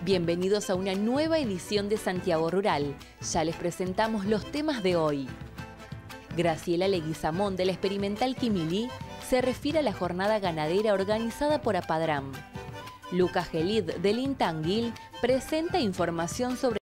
Bienvenidos a una nueva edición de Santiago Rural. Ya les presentamos los temas de hoy. Graciela Leguizamón de la Experimental Quimilí se refiere a la jornada ganadera organizada por Apadram. Lucas Gelid del INTA Anguil presenta información sobre